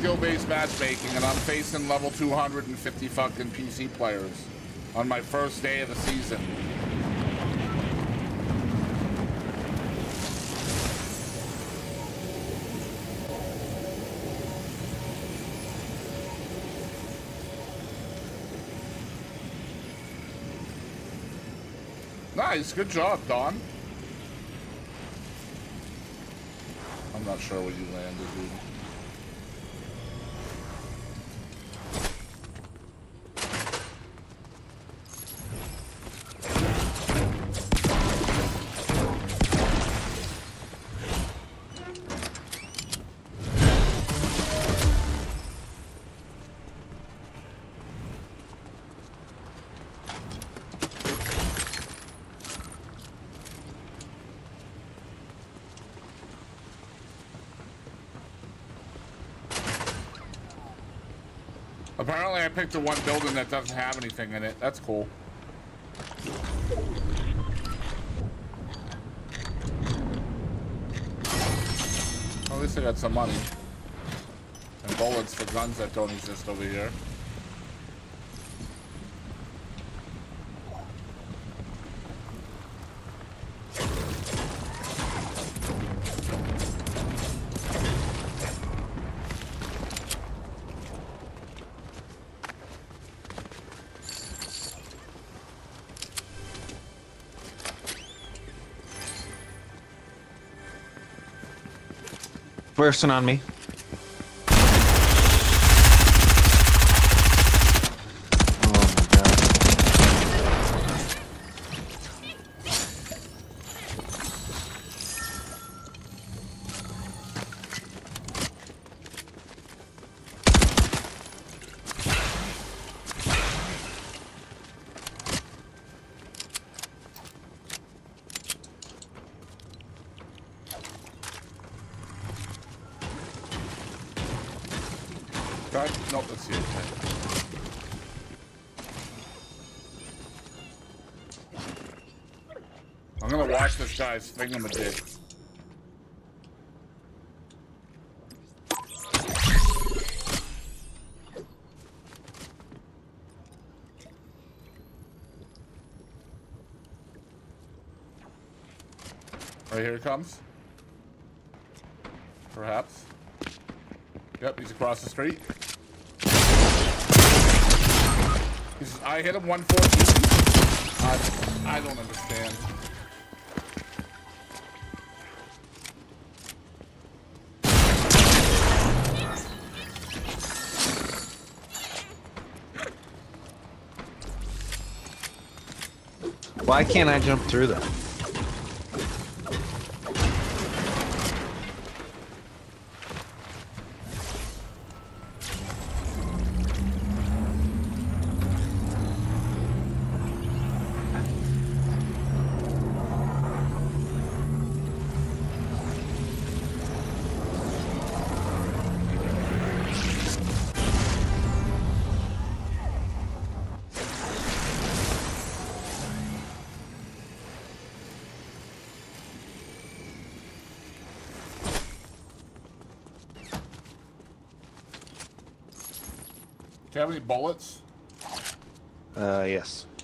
skill-based matchmaking, and I'm facing level 250 fucking PC players on my first day of the season. Nice, good job, Don. I'm not sure where you landed, dude. Apparently I picked the one building that doesn't have anything in it. That's cool. Well, at least I got some money. And bullets for guns that don't exist over here. Bursting on me. Nope, let's see it. I'm gonna watch this guy's thingamajig. Right, here he comes. Perhaps. Yep, he's across the street. I hit him 114. I don't understand. Why can't I jump through them? Do you have any bullets? Yes.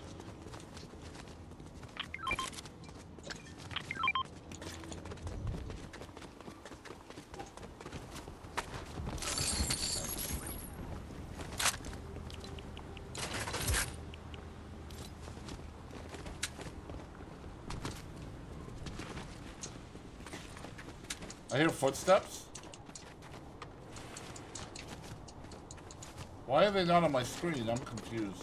I hear footsteps. Why are they not on my screen? I'm confused.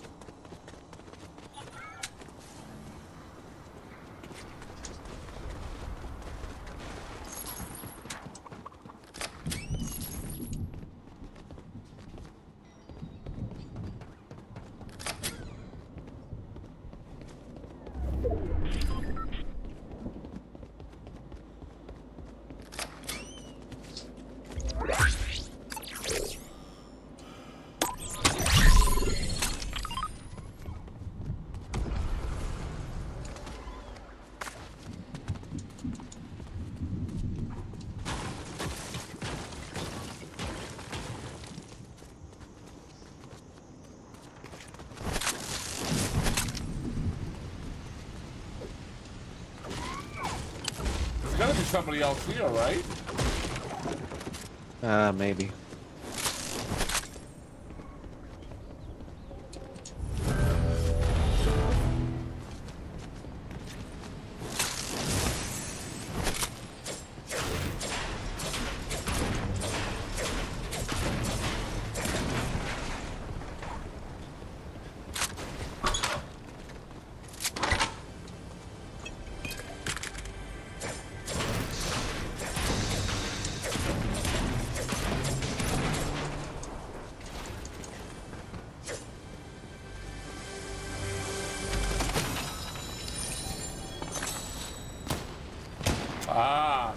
somebody else here, right? Maybe. Ah.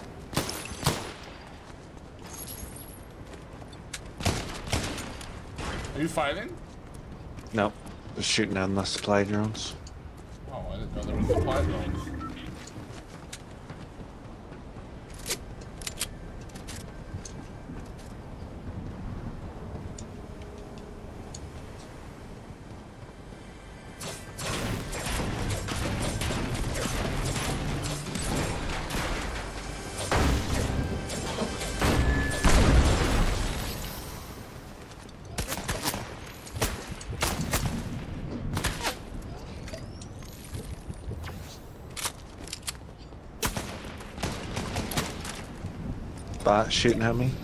Are you fighting? Nope. Just shooting down the supply drones. Oh, I didn't know there was supply drones. Bot shooting at me.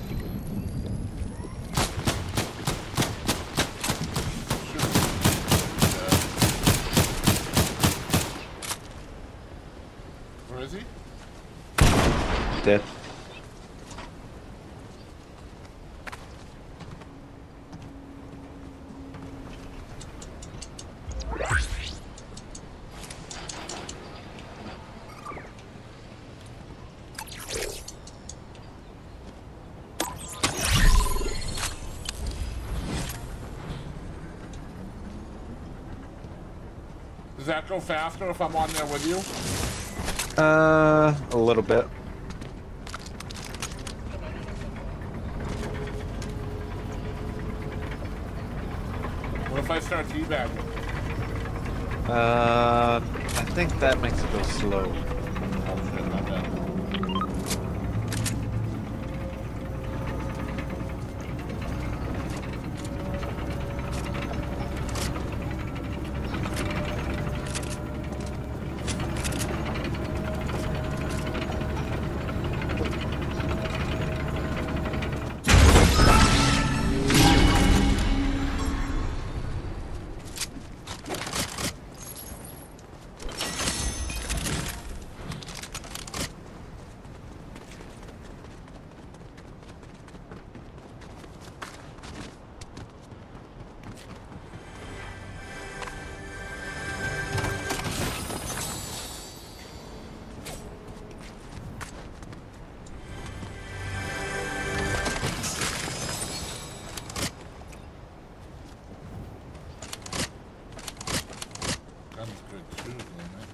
Where is he? Dead. Does that go faster if I'm on there with you? A little bit. What if I start teabagging? I think that makes it go slow. Oh shit, not bad. Gun's good too, isn't it?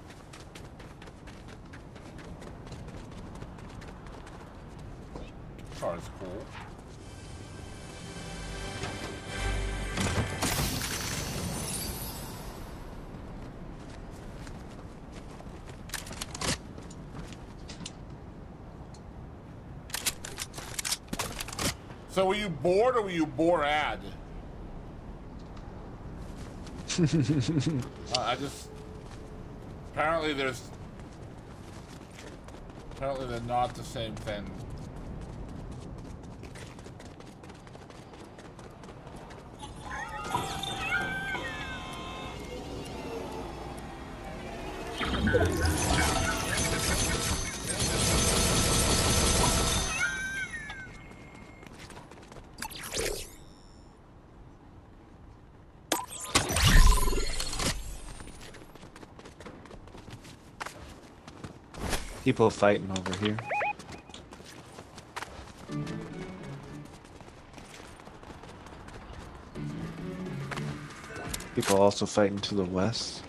Car's cool. So were you bored or were you bored? I just... Apparently they're not the same thing. People fighting over here. People also fighting to the west.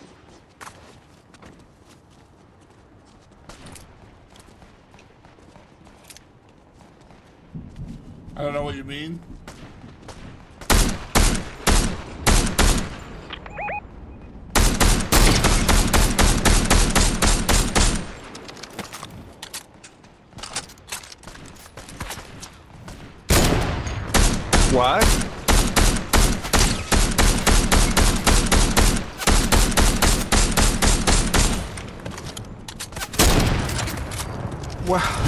I don't know what you mean. What? Wow.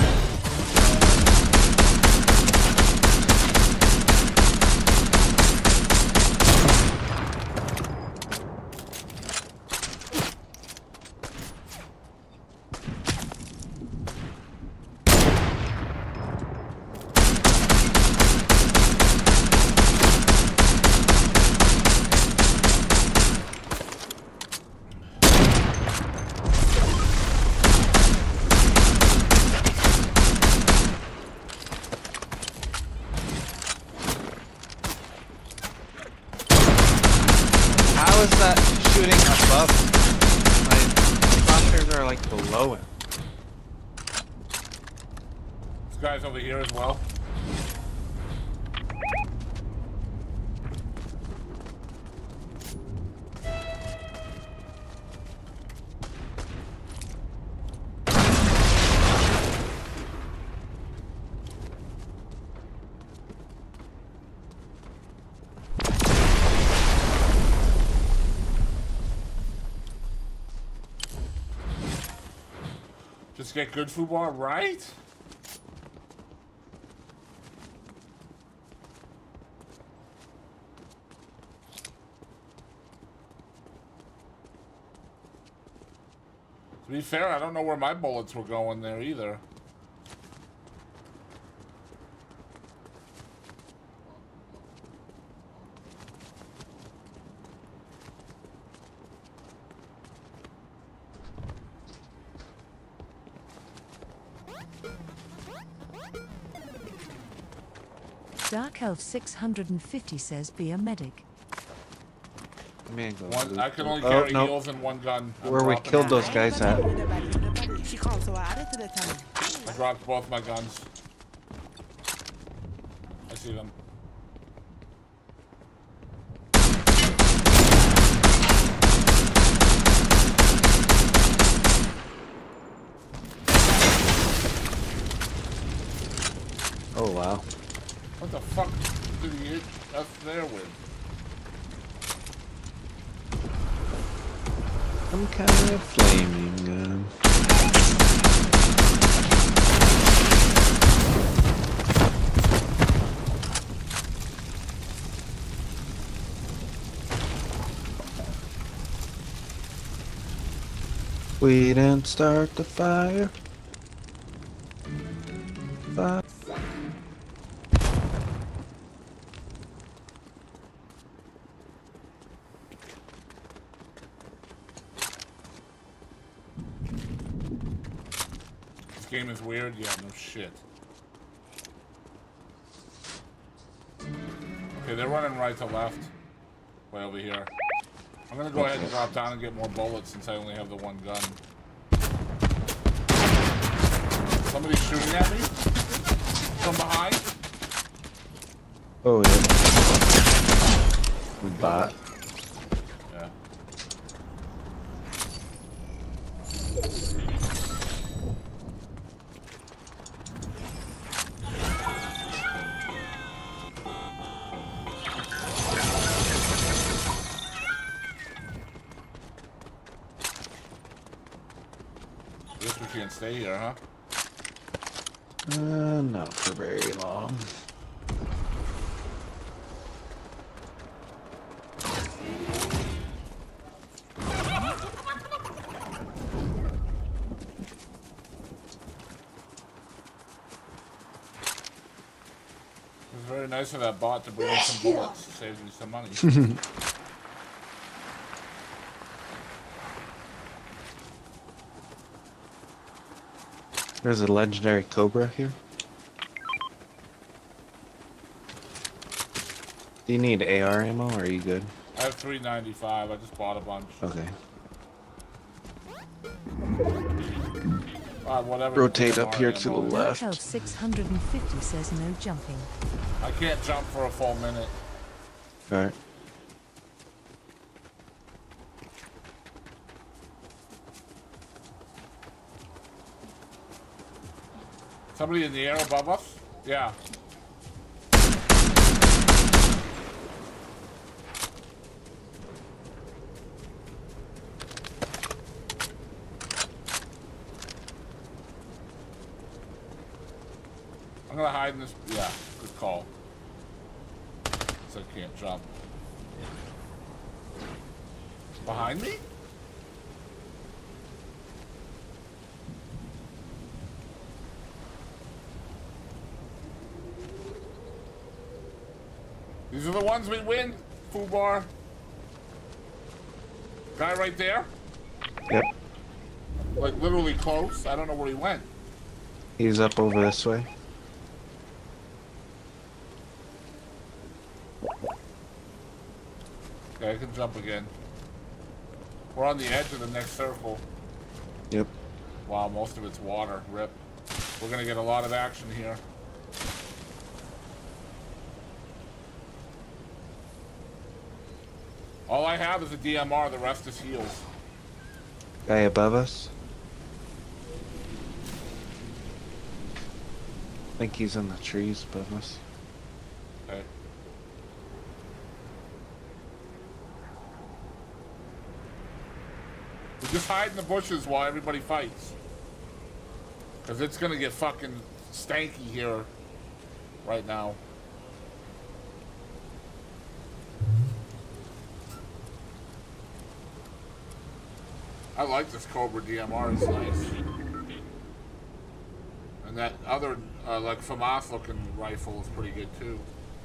How is that shooting above? My crosshairs are like below it. This guy's over here as well. Just get good football, right? To be fair, I don't know where my bullets were going there either. Dark Elf 650 says be a medic. One, I can only carry heals and one gun. Where we killed those guys at? I dropped both my guns. I see them. Oh wow. What the fuck did he hit us there with? Some kind of flaming gun. We didn't start the fire. Fire. This game is weird? Yeah, no shit. Okay, they're running right to left. Way over here. I'm gonna go ahead and drop down and get more bullets since I only have the one gun. Somebody's shooting at me? From behind? Oh yeah. Bot. Yeah. Guess we can't stay here, huh? Not for very long. It was very nice of that bot to bring me some bullets. Saves me some money. There's a legendary Cobra here. Do you need AR ammo or are you good? I have 395. I just bought a bunch. Okay. Whatever. Rotate up here to the Dark left. Elf 650 says no jumping. I can't jump for a full minute. Alright. Somebody in the air above us? Yeah. gonna hide in this. Yeah, good call. So I can't jump. Behind me? These are the ones we win, Fubar. Guy right there? Yep. Like literally close. I don't know where he went. He's up over this way. Okay, I can jump again. We're on the edge of the next circle. Yep. Wow, most of it's water. Rip. We're gonna get a lot of action here. All I have is a DMR, the rest is heals. Guy above us. I think he's in the trees above us. Okay. We just hide in the bushes while everybody fights. Because it's gonna get fucking stanky here right now. I like this Cobra DMR, it's nice. And that other, like FAMAS looking rifle is pretty good too.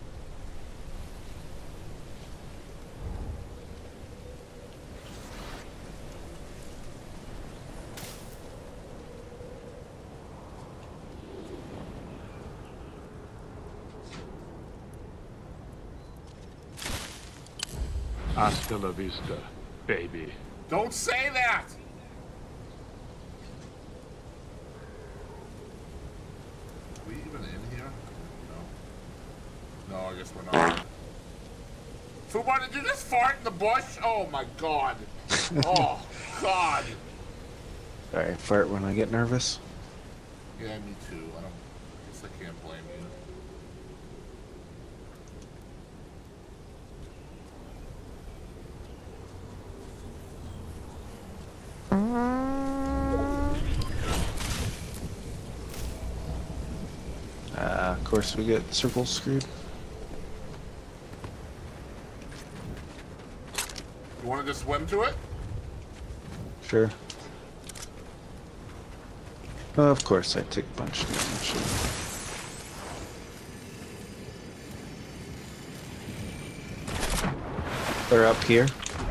Hasta la vista, baby. Don't say that! Are we even in here? No. No, I guess we're not. Fubar, did you just fart in the bush? Oh my god. Oh, god. Sorry, I fart when I get nervous. Yeah, me too. I guess I can't blame you. Of course we get circle screwed. You want to just swim to it? Sure. Of course I take a bunch of damage. They're up here.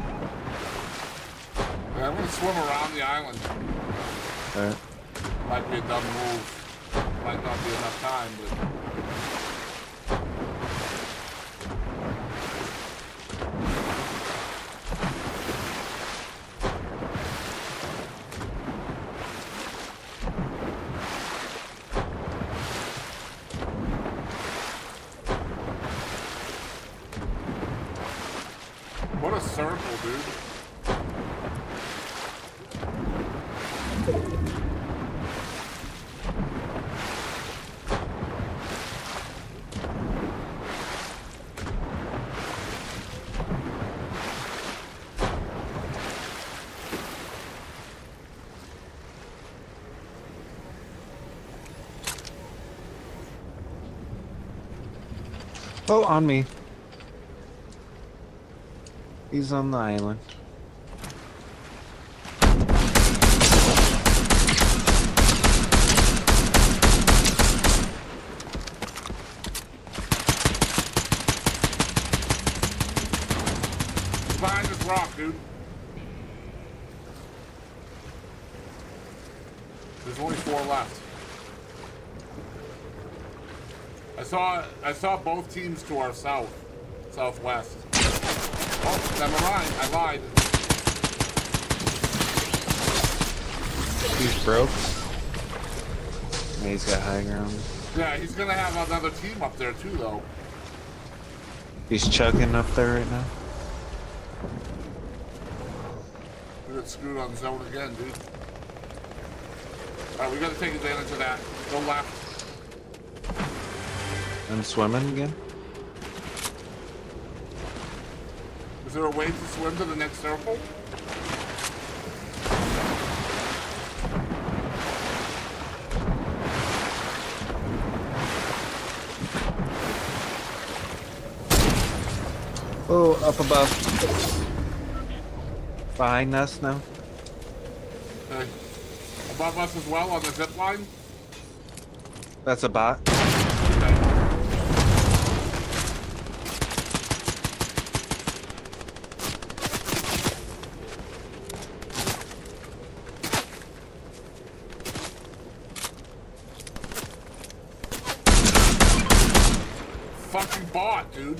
Yeah, I'm gonna swim around the island. Alright. Might be a dumb move. Might not be enough time, but... What a circle, dude. Oh, on me. He's on the island. Behind this rock, dude. There's only 4 left. I saw both teams to our southwest. Oh, never mind. I lied. He's broke. Yeah, he's got high ground. Yeah, he's gonna have another team up there too, though. He's chugging up there right now. We got screwed on zone again, dude. Alright, we gotta take advantage of that. Go left. I'm swimming again. Is there a way to swim to the next circle? Oh, up above. Behind us now. Okay. Above us as well on the zip line. That's a bot. Okay. Fucking bot, dude.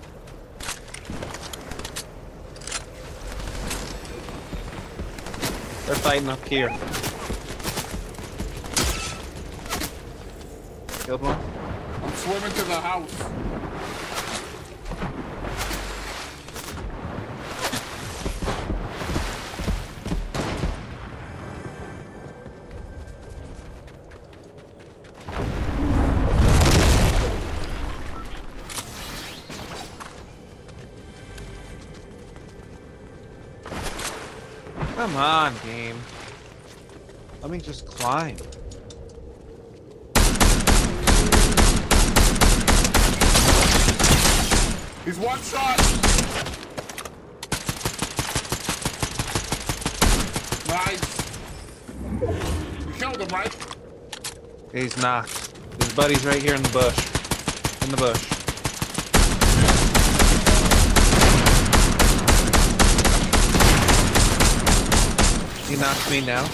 They're fighting up here. Killed one. I'm swimming to the house. Come on, game. Let me just climb. He's one shot. Nice. You killed him, right? He's knocked. His buddy's right here in the bush. In the bush. He knocked me now.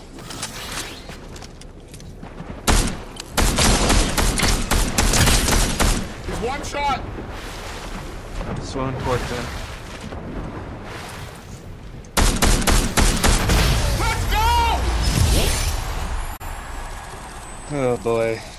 He's one shot. I'm swimming towards him. Let's go! Oh boy.